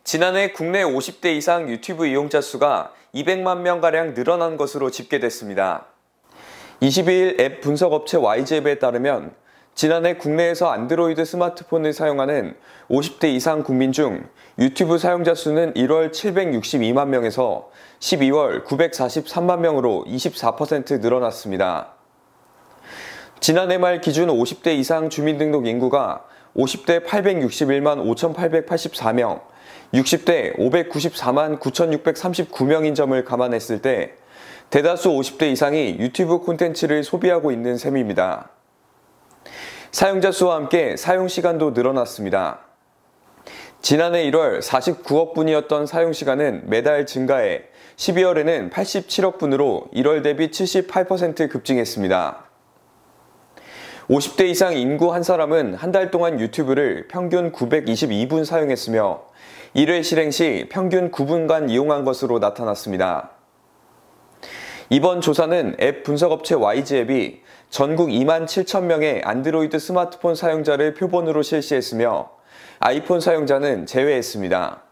지난해 국내 50대 이상 유튜브 이용자 수가 200만 명가량 늘어난 것으로 집계됐습니다. 22일 앱 분석업체 YG앱에 따르면 지난해 국내에서 안드로이드 스마트폰을 사용하는 50대 이상 국민 중 유튜브 사용자 수는 1월 762만 명에서 12월 943만 명으로 24% 늘어났습니다. 지난해 말 기준 50대 이상 주민등록 인구가 50대 861만 5,884명, 60대 594만 9,639명인 점을 감안했을 때 대다수 50대 이상이 유튜브 콘텐츠를 소비하고 있는 셈입니다. 사용자 수와 함께 사용 시간도 늘어났습니다. 지난해 1월 49억 분이었던 사용 시간은 매달 증가해 12월에는 87억 분으로 1월 대비 78% 급증했습니다. 50대 이상 인구 한 사람은 한 달 동안 유튜브를 평균 922분 사용했으며 1회 실행 시 평균 9분간 이용한 것으로 나타났습니다. 이번 조사는 앱 분석업체 YG앱이 전국 2만 7천 명의 안드로이드 스마트폰 사용자를 표본으로 실시했으며 아이폰 사용자는 제외했습니다.